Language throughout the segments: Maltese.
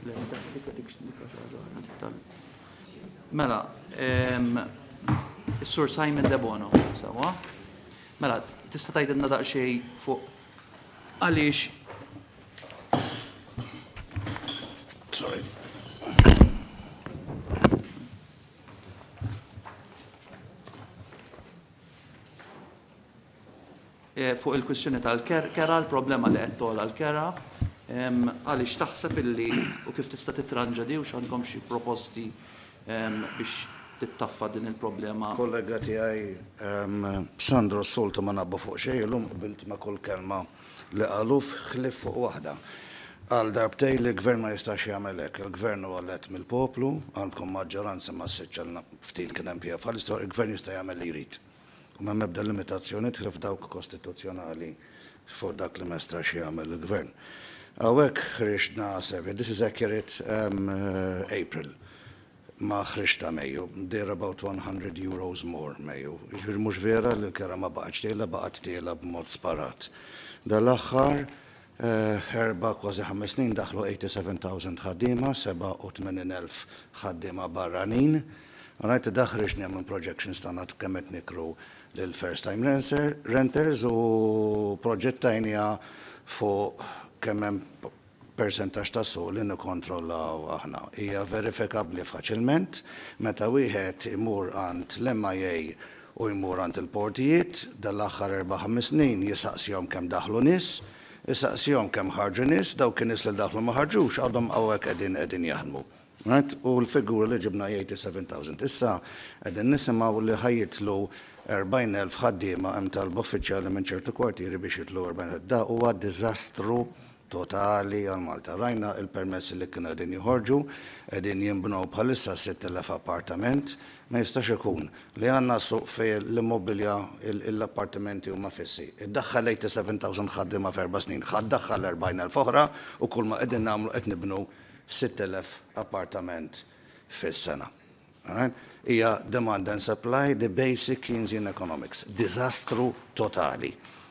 Mela, is-Sur Simon Debono, sawa? Mela, tista' tgħidilna daqsxejn fuq għaliex. Sorry. Fuq il-kwistjoni tal-kera, l-problema li qed togħla l-kera, għaliex taħseb illi u kif tista' titranġa di u x'għandkom xi proposti biex tittaffa din il-problema. Kollega tiegħi Sandro s-soltu ma nabba fuq xejn, illum qbilt ma' kull kelma li qalu ħlif fuq waħda. Għal darbtej li l-gvern ma jistax jagħmel hekk, il-gvern huwa elett mill-poplu, għandkom maġġoranza ma s-siċċalna ftit kien hemm PF, il-gvern jista' jagħmel li jrid. U ma mebda limitazzjoni tħlif dawk kostituzzjonali fuq dak li ma jistax jagħmel il-gvern. Hawnhekk ħriġna survey, this is accurate April. Ma ħriġ ta' Mejju, they're about €100 more Mejju. Ġifieri mhux vera li l-kera ma baqgħet tiela b'mod sparat. Dal-aħħar 4 kważi 5 snin daħlu 87,000 ħaddiema, 87,000 ħaddiema barranin. Għanajt daħriġni minn projections tagħna kemm qed nikru lil first time renters u proġettajnija fuq kemm hemm percentaġġ ta' suq li nikkontrollaw aħna. Hija verifikabbli faċilment meta wieħed imur għand l-MIA u jmur għand il-portijiet dal-aħħar 4-5 snin jisaqsihom kemm daħlu nies, jisaqsihom kemm ħarġu nies, dawk in-nies li daħlu ma ħarġux għadhom hawnhekk qegħdin jaħdmu. U l-figura li ġibna 87,000. Issa qegħdin nisimgħu li ħajjitlu 40,000 ħaddiema hemm talba uffiċjali minn ċertu kwartieri biex jitlu 40,000. Da huwa diżastru totali għal Malta. Rajna il-permessi li kienu qegħdin joħorġu, qegħdin jinbnew bħalissa 6,000 appartament, ma jistax ikun li għandna suq fejn l-immobilja l-appartamenti huma fissi. Iddaħħal 87,000 ħaddiema f'4 snin, ħaddaħħal 40,000 oħra u kull ma qegħdin nagħmlu qed nibnu 6,000 appartament fis-sena. Hija demand and supply, the basic Keynesian economics. Diżastru totali.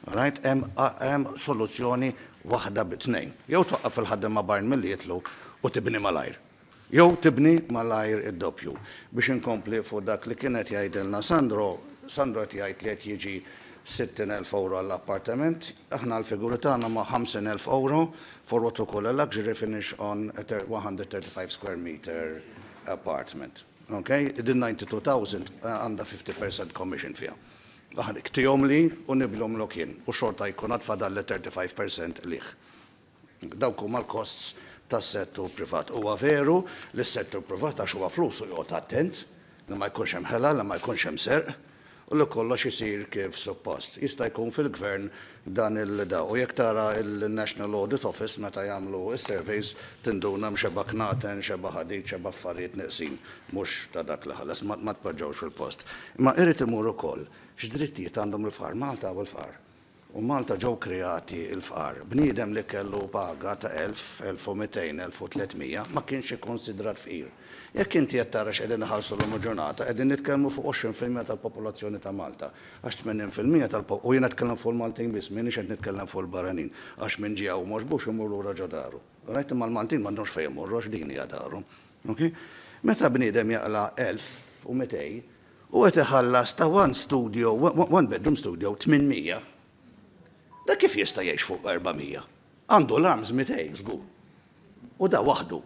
Hemm soluzzjoni waħda bit-tnejn. Jew twaqqaf il-ħaddem ma' barn milli jitlu u tibni malajr. Jew tibni malajr id-doppju. Biex inkompli fuq dak li kienet jgħidilna Sandro qed jgħid li qed jiġi 60,000 euro għall-appartament, aħna l-figuri tagħna ma' 50,000 euro for what we call a luxury finish on a 135 square meter apartment. Okay? Din 92,000 għandha 50% commission fiha. Aħna ktihom li u niblhom lokien u xorta jkun għadfadal li 35% liħ. Dawk huma l-costs tas-settur privat. Huwa veru li s-settur privat għax huwa flus u joqgħod attent li ma jkunx hemm ħela, li ma jkunx hemm serq. U li kollox isir kif suppost. Jista' jkun fil-gvern dan il-da. U jekk tara il-National Audit Office meta jagħmlu s-surveys tinduna mxeba knaten, xeba ħadid, xeba affarijiet neqsin. Mhux ta' dak li ħalas, ma tpoġġewx fil-post. Imma irid imur ukoll x'drittijiet għandhom il-fqar Malta u l-fqar. U Malta ġew kreati l-fqar. Bniedem li kellu paga ta' 1,000, 1,200, 1,300 ma kienx ikkonsidrat fqir. Jekk inti qed tara x'qegħdin iħallsu l ġurnata, qegħdin nitkellmu fuq 20% tal-popolazzjoni ta' Malta. Għax 80% u jiena nitkellem fuq Maltin biss, m'iniex qed nitkellem fuq il-barranin. Għax minn ġie u mhux imur lura ġo daru. Rajt imma l-Maltin m'għandhomx fejn imorru għax din hija daru. Meta bniedem jaqla 1,200 u qed iħallas ta' one bedroom studio 800. Da kif jista' jgħix fuq 400? Għandu l-arms 200 żgur. U da waħdu.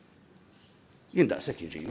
Jindaqsek jiġini.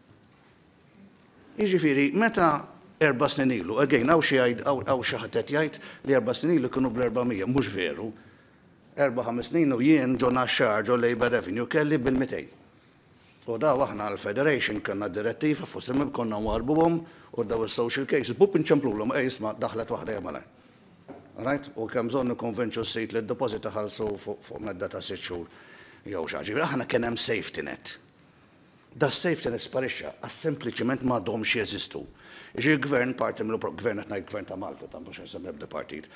Jiġifieri, meta 4 snin ilu, again, għaw xi ħadd jgħid li 4 snin ilu kienu bl-400, mhux veru. 4-5 snin u jien ġo naxxar ġo Labour Revenue kelli bil-200. U daw aħna l-Federation kellna direttiva fuq simib konna warbuhom u daw is-social cases, bub inċemplulhom isma' daħlet waħda jagħmel. Right? U kemm bżonn nikkonvinċu s-sit li d-deposit ħallsu fuq medda ta' 6 xhur jew xi ħaġa. Aħna kien hemm safety net. Da safety net sparixxa għax sempliċement m'għadhomx jeżistu. Gvern parti mill-gvern qed ngħid gvern ta' Malta ta' mhux insem ebda partit.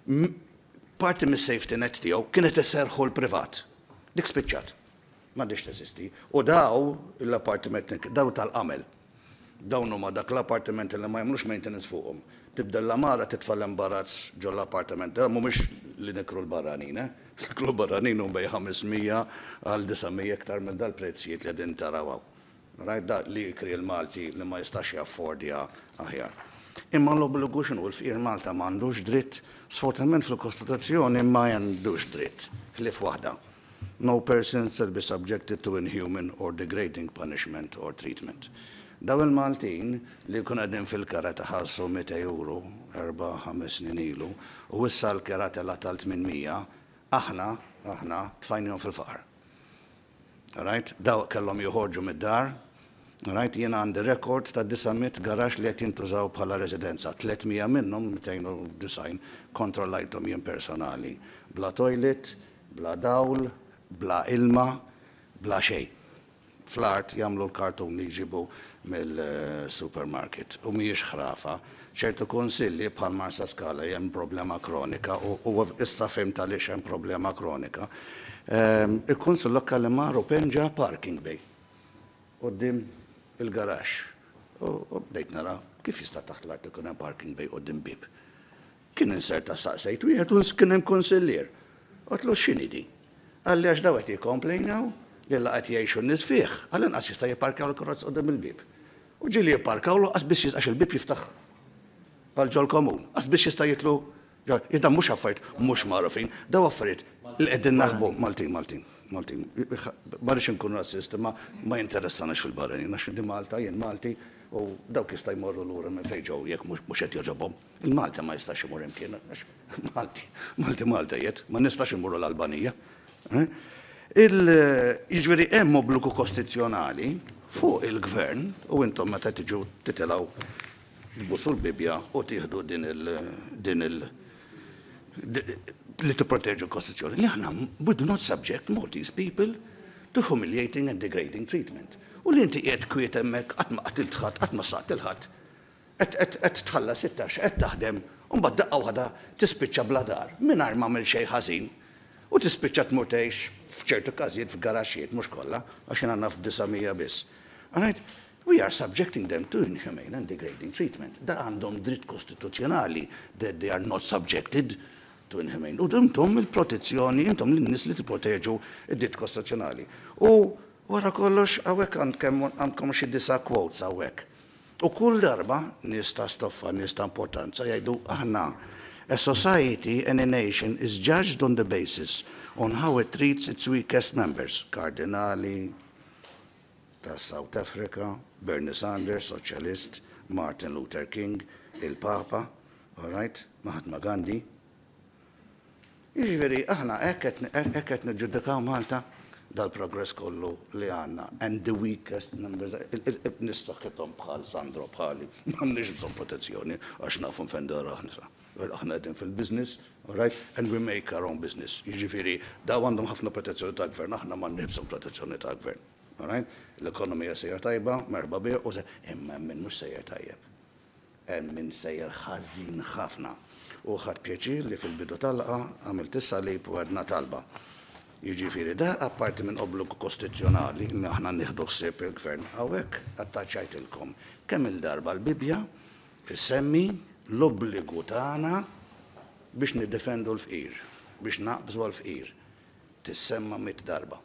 Parti mis-safety net tiegħu kienet iserħu l-privat. Dik spiċċat. M'għandix teżisti. U daw l-appartiment daw tal-qamel. Dawn huma dak l-appartiment li ma jagħmlux maintenance fuqhom. Tibda l-amara titfa' l-imbarazz ġo l-appartament. Mhumiex li nikru l-barranin, Il-klub barranin bej 500 għal 900 iktar minn dal-prezzijiet li din tarawaw. Right, da li jikri l-Malti li ma jistax jaffordja aħjar. Imma l-obbligu x'inhu l-fqir Malta m'għandux dritt, sfortunatament fil-Kostituzzjoni ma jandux dritt. Ħlief waħda. No person shall be subjected to inhuman or degrading punishment or treatment. Daw il-Maltin li kun għedin fil-kara taħalsu 200 euro, 4-5 snin ilu, u issa l-kara tela tal-800, aħna tfajnijom fil-faqar. Right? Daw kellhom joħorġu mid-dar, right? Jena għandi rekord ta' 900 garax li qed jintużaw bħala residenza, 300 minnhom 290 kontrollajthom jien personali. Bla toilet, bla dawl, bla ilma, bla xejn. Fl-art jagħmlu l-kartun li jġibu mill-supermarket u mhijiex ħrafa. ċertu konsilli bħal Marsa Skala hemm problema kronika u issa fimt għaliex hemm problema kronika. Il-Kunsill Lokali marru penġa parking bay qudiem il-garax. U bdejt nara kif jista' taħt l-art ikun hemm parking bay qudiem bib. Kien inserta saqsejt wieħed u kien hemm konsillier. Qotlu x'inhi di? Għalli għax daw qed jikkomplejnaw li laqgħet jgħixu n-nies fih, għall-inqas jista' jipparkaw l-karozz qudiem il-bib. U ġieli jipparkawlu qas biex għax il-bib jiftaħ għal ġol komun, qas biex jista' jitlu jidda mhux affarijiet mhux magħrufin, daw affarijiet li qegħdin naħbu Maltin. Ma rridx inkun rassist, ma jinteressanax fil-barranin, għax di Malta, jien Malti, u dawk jista' jmorru lura minn fejn ġew jekk mhux qed jogħġobhom. Il-Malta ma jistax imur imkien, għax Malta jiet, ma nistax imurru l-Albanija. Jiġifieri hemm obbligu kostituzzjonali fuq il-gvern u intom meta tiġu titilgħu tbusu l-bibja u tieħdu din li tipproteġu l-Kostituzzjoni. Li aħna we do not subject Maltese people to humiliating and degrading treatment. U li inti qiegħed kwiet hemmhekk qatt ma qatilt ħadd, qatt ma saqt il-ħadd, qed tħallas 16 qed taħdem u mbagħad daqqa waħda tispiċċa bla dar mingħajr m'għamel xejn ħażin. U tispiċċa tmur tgħix f'ċertu każijiet f'garaxxijiet mhux kollha għax jien għandna f'900 biss. Alright? We are subjecting them to inhumane and degrading treatment. Da għandhom dritt kostituzzjonali that they are not subjected to inhumane. U intom il-protezzjoni, intom l-nies li tipproteġu id-dritt kostituzzjonali. U wara kollox hawnhekk għandkom xi disa quotes hawnhekk. U kull darba nies ta' stoffa, nies ta' importanza jgħidu aħna a society and a nation is judged on the basis on how it treats its weakest members. Kardinali ta' South Africa, Bernie Sanders, Socialist, Martin Luther King, il-Papa, all right, Mahatma Gandhi. Jiġifieri aħna hekk qed niġġudikaw Malta dal-progress kollu li għandna and the weakest members nistaħħithom bħal Sandro bħali m'għandniex bżonn protezzjoni għax nafu fejn dar aħna qegħdin fil-business, all right, and we make our own business. Jiġifieri daw għandhom ħafna protezzjoni tal-gvern, aħna m'għandniex bżonn protezzjoni tal-gvern. All right? L-ekonomija sejjer tajba, merba bija, u imma minn mhux sejjer tajjeb. Hemm min sejjer ħażin ħafna. U ħadd pjaċir li fil-bidu tal-laqa għamilt is-salib u għedna talba. Jiġifieri da apparti minn obbligu kostituzzjonali li aħna nieħdu ħsieb il-gvern hawnhekk attaċċajtilkom kemm il-darba l-Bibja issemmi l-obbligu tagħna biex niddefendu l-fqir, biex naqbżu l-fqir. Tissemma 100 darba.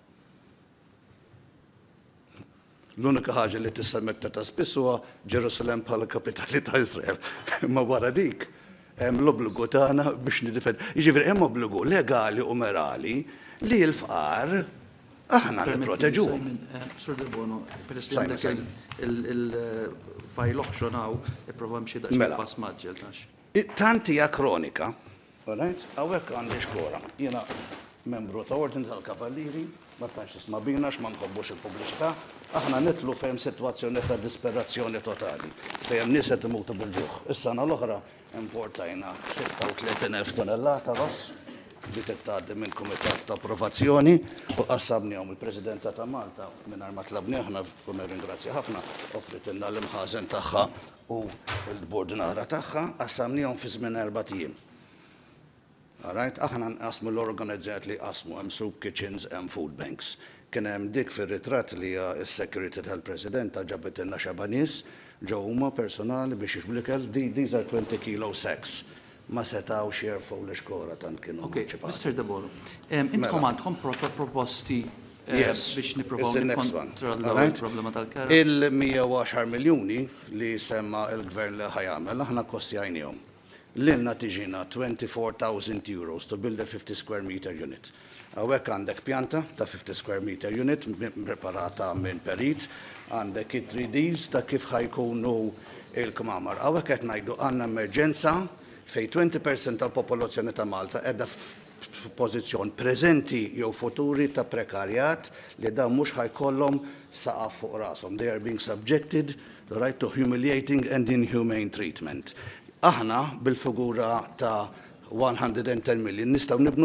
L-unika ħaġa li tissemmek ta' spiss huwa Ġerusalem bħala kapitali ta' Iżrael. Ma wara dik hemm l-obbligu tagħna biex nidifend. Jiġifieri hemm obbligu legali u morali li l-fqar aħna nipproteġu. Sur Debono, peress li għandek il-fajl oħxonaw ipprova mxi daqs pass maġġel tax. Tant hija kronika, hawnhekk għandi xkora. Jiena membru ta' Ordin tal-Kavallieri, ma tantx tisma' bina x'ma nħobbux il-pubbliċità, aħna nitlu fejn sitwazzjoni ta' disperazzjoni totali, fejn nies qed imutu bil-ġuħ. Is-sena l-oħra importajna 36,000 tonnellata ross li tittgħaddi minn kumitat ta' approvazzjoni u qassabnihom il-Presidenta ta' Malta mingħajr ma tlabni aħna u nirringrazzja ħafna offritilna l-imħażen tagħha u l-bord nara tagħha qassabnihom fi żmien 4 ijiem. Alright, aħna nqasmu l-organizzat li qasmu hemm soup kitchens, hemm food banks. Kien hemm dik fir-ritratt li hija s-security tal-Presidenta ġabet ilna xaba nies ġew huma personali biex jixblu ikel these are 20 kilo sacks. ma setawx jerfgħu l-iskora tant kienu Okay, municipali. Mr. Debono, intkom għandkom proposti biex nippruvaw nikkontrollaw il-problema tal-kera? Il-110 miljuni li semma il-gvern li ħajamel, aħna kostjajnijom. L-inna tiġina 24,000 euros to build a 50 square meter unit. Għawek għandek pjanta ta' 50 square meter unit preparata minn perit, għandek i-3Ds ta' kif ħajkunu il-kmamar. Għawek qed ngħidu għandna emerġenza fej 20% tal-popolazzjoni ta' Malta edha f'pożizzjon preżenti jew futuri ta' prekarjat li da mhux ħajkollhom saqaf fuq rashom. They are being subjected to humiliating and inhumane treatment. Aħna bil-figura ta' 110 million nistgħu nibnu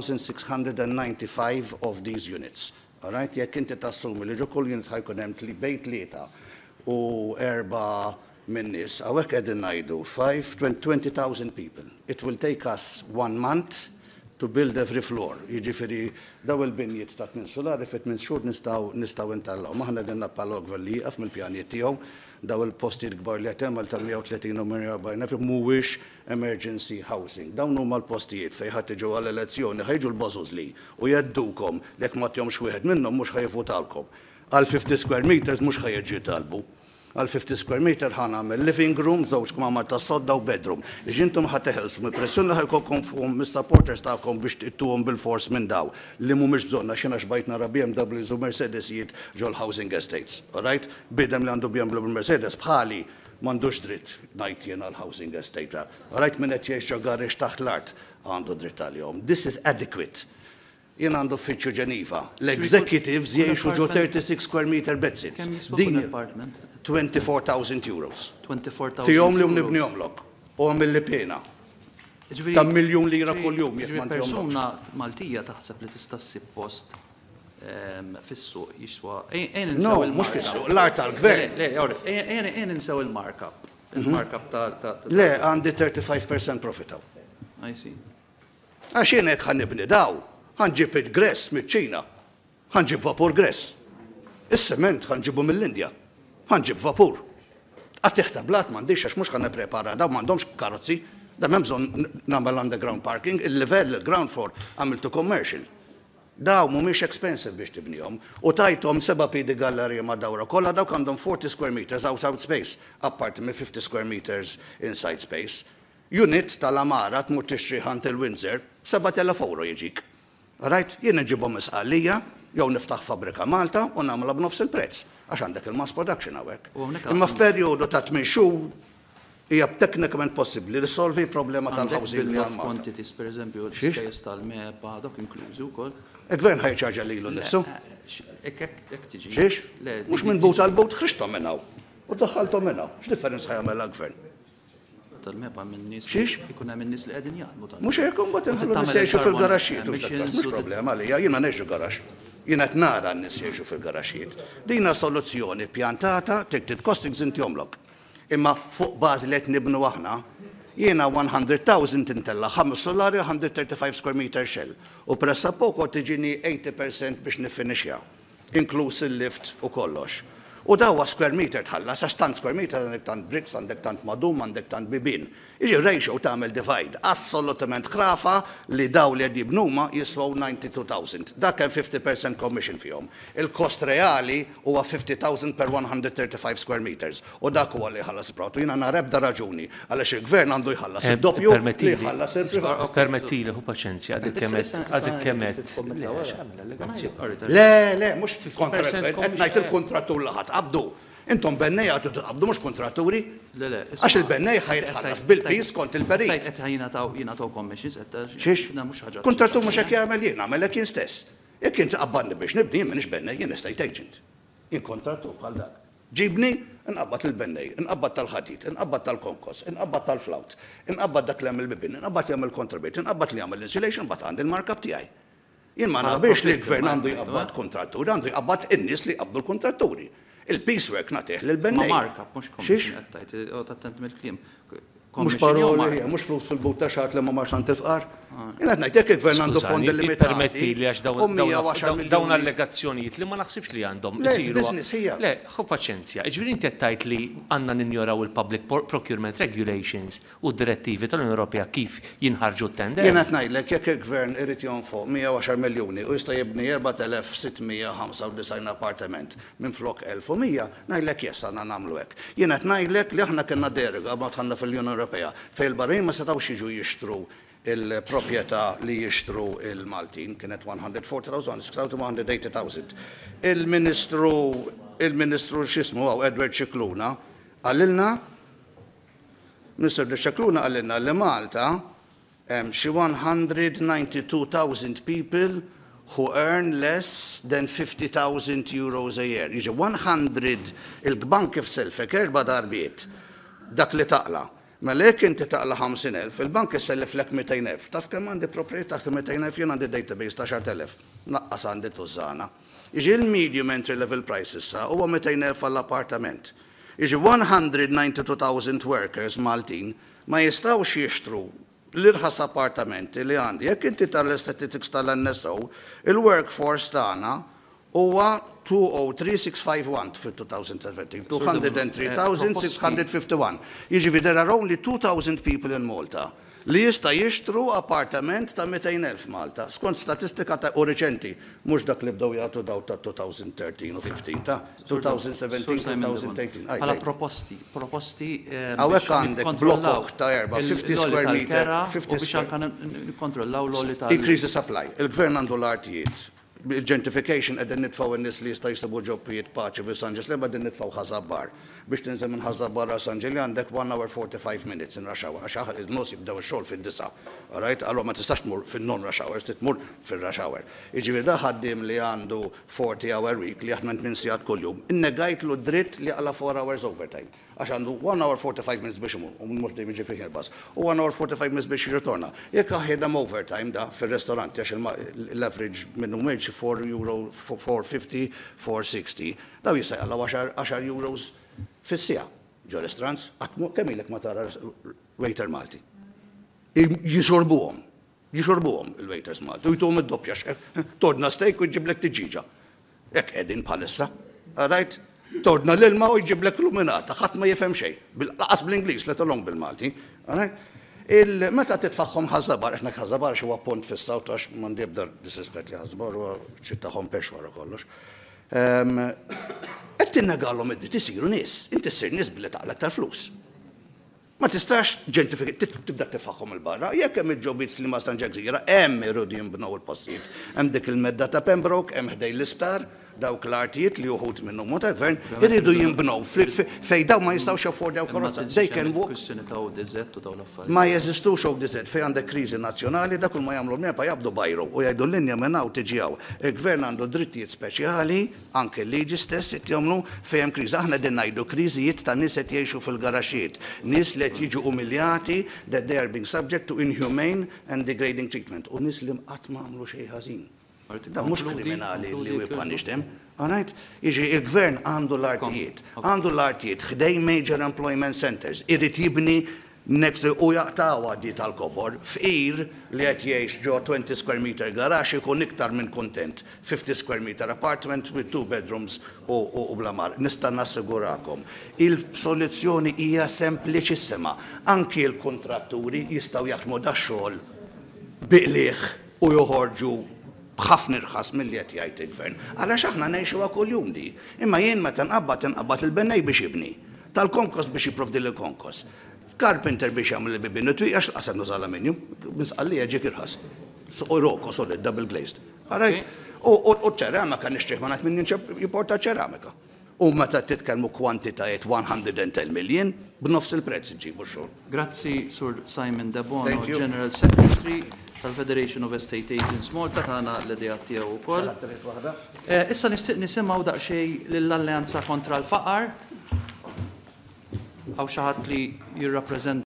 4,695 of these units. All right? Jekk inti tassumi li ġo kull unit ħajkun hemm bejt tlieta u 4 min nies, hawnhekk qegħdin ngħidu 20,000 people. It will take us 1 month to build every floor. Jiġifieri daw il-binjiet ta' tmien solari fit tmien xhur nistgħu intallaw. Maħna din nappallu gvern li jieqaf mill-pjanijiet tiegħu daw il-postijiet kbar li qed hemm tal-130 u 140 mhuwiex emergency housing. Dawn huma l-postijiet fejn ħadd tiġu għall-elezzjoni ħejġu l-bażużli u jeddukom jekk ma tjomx wieħed minnhom mhux ħajvotalkom. Għal 50 square meters mhux ħajġi talbu. Għal 50 square meter ħanamel living room, żewġ kmamar ta' sodda u bedroom. Ġintom ħateħelsu mill-pressjoni li ħajkolkom fuqhom mis-supporters tagħkom biex tittuhom bil-fors minn daw li mhumiex bżonna xina xbajt nara BMWs u Mercedesijiet ġol housing estates. All right? Bidem li għandu BMW u Mercedes bħali m'għandux dritt ngħid jien għal housing estate. All right? Min qed jgħix ġo garage taħt l-art għandu dritt għalihom. This is adequate. Jien għandu uffiċċju Ġeniva. L-executives jgħixu ġo 36 square meter bedsits. Din apartment? 24,000 euros. 24,000. Tijom li nibnijom lok. U għamil li pena. Ta' miljon lira kull-jum. Persuna Maltija taħseb li tista' ssib post fis-suq jiswa. No, mhux fis-suq, l-art tal-gvern. Le, ninsew il-markup. Il-markup ta' Le, għandi 35% profitaw. I see. Għax jien hekk ħannibni daw. Ħanġib it-gress miċ-Ċina. Ħanġib vapur gress. Is-sement ħanġibu mill-Indja. Ħanġib vapur. Għattiħta blat m'għandix għax mhux ħan nipprepara daw m'għandhomx karozzi. Da m'hemm bżonn nagħmel underground parking, il-livell il-ground floor għamiltu commercial. Daw mhumiex expensive biex tibnihom u tajthom 7 piedi gallerija ma' dawra kollha dawk għandhom 40 square meters outside space, apart minn 50 square meters inside space. Unit tal-Amara tmur tixtri ħant il-Windsor 7,000 euro jiġik. Right? Jien nġibhom isqallija, jew niftaħ fabrika Malta u nagħmilha b'nofs il-prezz għax għandek il-mass production hawnhekk. Imma f'perjodu ta' 8 xhur hija technically possibbli li solvi problema tal-housing li għal Malta. Quantities, pereżempju, l-ispejjeż tal-mepa dawk inklużi wkoll. Il-gvern ħajċarġa lilu nnifsu. Hekk tiġi. Xiex? Mhux minn but għal but ħriġthom minn hawn. U daħħalthom minn hawn. X'differenza ħajamel gvern? Tal-mepa minn nies. Xiex? Ikun hemm in-nies li qegħdin jaħdmu tal. Mhux hekk imbagħad inħallu nies jgħixu fil-garaxxijiet. Mhux problema għalija, jien ma ngħixu garax. Jien qed nara n-nies jgħixu fil-garaxxijiet. Dina soluzzjoni pjantata tiktit costings inti jomlok. Imma fuq bażi li qed nibnu aħna, jiena 100,000 intella 5 solari u 135 square meter shell. U pressa poco tiġini 80% biex nifinixja, inkluż il-lift u kollox. U dawa square meter tħallas, għax tant square meter għandek tant bricks, għandek tant madum, għandek tant bibin. Iġi ratio tagħmel divide, assolutament ħrafa li daw li qed jibnuma jiswaw 92,000. Dak hemm 50% commission fihom. Il-kost reali huwa 50,000 per 135 square meters. U dak huwa li ħallas pratu. Jiena nara ebda raġuni għaliex il-gvern għandu jħallas id-doppju li jħallas il-privat. Permettili, hu paċenzja, għadik kemet. Le, mhux fi-kontrat, qed ngħid il-kontrattur laħat qabdu. Intom bennej għatu tqabdu mhux kontratturi? Le. Għax il-bennej ħajtħallas bil-pis kont il-perit. Qed jingħataw commissions qed Xiex? Kontrattur mhux hekk jagħmel jien, għamellek jien stess. Jekk inti qabbadni biex nibni jien m'iniex bennej, jien estate agent. Jien kontrattur bħal dak. Ġibni, inqabbad il-bennej, inqabbad tal-ħadid, inqabbad tal-konkos, inqabbad tal-flawt, inqabbad dak li jagħmel bibin, inqabbad li jagħmel kontrabit, inqabbad li jagħmel insulation, bad għandi il-markup tiegħi. Jien ma nabiex li l-gvern għandu jqabbad kontratturi, għandu jqabbad in-nies li jqabdu l-kontratturi. Il-piecework nagħtih lill-bennej. Ma markup mhux commission qed tajt, attent mill-kliem. Mhux paroli, mhux flus fil-but ta' xart li ma marx għand il-fqar. Jien qed ngħid jekk il-gvern għandu fondi limitati. Permetti li għax dawn allegazzjonijiet li ma naħsibx li għandhom isiru. Le, ħu paċenzja. Ġifieri inti qed tgħid li għandna ninjoraw il-Public Procurement Regulations u d-direttivi tal-Unjoni Ewropea kif jinħarġu t-tenders. Jien qed ngħidlek jekk il-gvern irid jonfoq 110 miljuni u jista' jibni 4695 appartament minn flok 1100, ngħidlek jess għandna nagħmlu hekk. Jien qed ngħidlek li aħna kellna deroga ma tħanna fil-Unjoni Ewropea fejn il-barrin ma setgħux jiġu jixtru il-proprjetà li jixtru il-Maltin kienet 140,000, 180,000. Il-Ministru x'ismu għaw Edward Cicluna għallilna, Mr. Cicluna għallilna li Malta hemm xi 192,000 people who earn less than 50,000 euros a year. Jiġi 100 il-bank f'selfek 4 darbiet dak li taqla. Mela jekk inti taqla 50,000, il-bank isellef lek 200,000. Taf kemm għandi proprjetà ta' 200,000 jien għandi database ta' 10,000. Naqqas għandi tużana. Jiġi il-medium entry level prices sa huwa 200,000 għall-appartament. Jiġi 192,000 workers Maltin ma jistgħux jixtru l-irħas appartamenti li għandi. Jekk inti tal-statistics tal-NSO, il-workforce tagħna huwa 203,651 fil-2017, 203,651. Jiġifieri there are only 2,000 people in Malta li jista' jixtru appartament ta' 200,000 Malta. Skont statistika ta' u reċenti, mhux dak li bdew jagħtu daw ta' 2013 u 15 ta' 2017-2018. Għala proposti. Hawnhekk għandek blokok ta' 50 square meter. Biex anke nikkontrollaw l-oli ta' Increase supply. Il-gvern għandu l-artijiet. Gentrification għedin nitfaw n-nis li jista' jisibu ġobbijiet paċi fi San Ġisli, għedin nitfaw ħazabbar. Biex tinżem minn ħazabbar għal San Ġili għandek 1 hour 45 minutes in rush hour. Għaxaħar il-nos jibdaw il-xol fil-disa. Għallu ma tistax tmur fil-non rush hour, titmur fil-rush hour. Iġivi da ħaddim li għandu 40 hour week li jaħdem 8 sigħat kull-jum. Innegajt lu dritt li għalla 4 hours overtime. Għax għandu 1 hour 45 minutes biex imur, u mux dejjem ġi fiħir bas. U 1 hour 45 minutes biex jirritorna. Jekk ħaħjedam overtime da fil-restaurant, għax l-average minnu meġ 4 euro, 450, 460, daw jisaj għalla 10 euros fis-sija. Ġo restaurants, kemm ilek ma tara waiter Malti. Jixorbuhom il-waiters Malti. U jtuhom id-doppja, tordna steak u jġiblek tiġiġa. Hekk qegħdin bħalissa. Right? Tordna l-ilma u jġiblek luminata, ħadd ma jifhem xejn. Laqas bl-Ingliż, let along bil-Malti. Meta titfaħħom ħażabar, eħna ħażabar xi huwa punt fis-sawt għax m'għandi ebda disrispett li ħażabar huwa ċittahom pex wara kollox. Qed tinnegallhom id-dritt isiru nies, inti ssir nies billi taqlek tal-flus. Ma tistax tibda tifaħħom il-barra, jekk hemm il-ġobiet li ma stanġek żgħira, hemm irridu jinbnew il-postijiet. Hemm dik il-medda ta' Pembroke, hemm ħdej l-isptar, dawk l-artijiet li uħud minnhom ta' gvern irridu jinbnew fejn daw ma jistgħux jaffordjaw karozza. Ma jeżistux ODZ fejn għandek kriżi nazzjonali dak kull ma jagħmlu nepa jabdu bajru u jgħidu l-linja minn hawn tiġi hawn. Il-gvern għandu drittijiet speċjali, anke l-liġi stess qed jagħmlu fejn hemm kriżi. Aħna qegħdin ngħidu kriżijiet ta' nies qed jgħixu fil-garaxxiet, nies li qed jiġu umiljati that they are being subject to inhumane and degrading treatment u nies li qatt ma għamlu xejn ħażin. Da mhux kriminali li we punish them. All right? Jiġri il-gvern għandu l-artijiet, ħdej major employment centers, irid jibni next u jaqtawa di tal-kobor, f'ir li qed jgħix ġo 20 square meter garax ikun iktar minn kontent, 50 square meter apartment with 2 bedrooms u blamar. Nista' nassigurakom. Il-soluzzjoni hija sempliċissima. Anki l-kontratturi jistgħu jaħdmu dax-xogħol biqlieħ u joħorġu b'ħafna irħas milli qed jgħid il-gvern. Għalax aħna ngħixuha kuljum di. Imma jien meta nqabbad il-bennej biex jibni, tal-konkos biex jipprovdi l-konkos. Carpenter biex jagħmel il-bibin u twieqax qasad nuża aluminium, misqallija ġiek irħas. Roko solid double glazed. U ċeramika nixtieq ma ngħid min jipporta ċeramika. U meta titkellmu kwantitajiet 110 million b'nofs il-prezz iġibu xogħol. Grazzi Sur Simon Debono, General Secretary tal-Federation of Estate Agents Malta, tagħna l-idea tiegħu wkoll. Issa nisimgħu daqsxejn lill-Alleanza kontra l-Faqar. Għaw xi ħadd li jirrappreżenta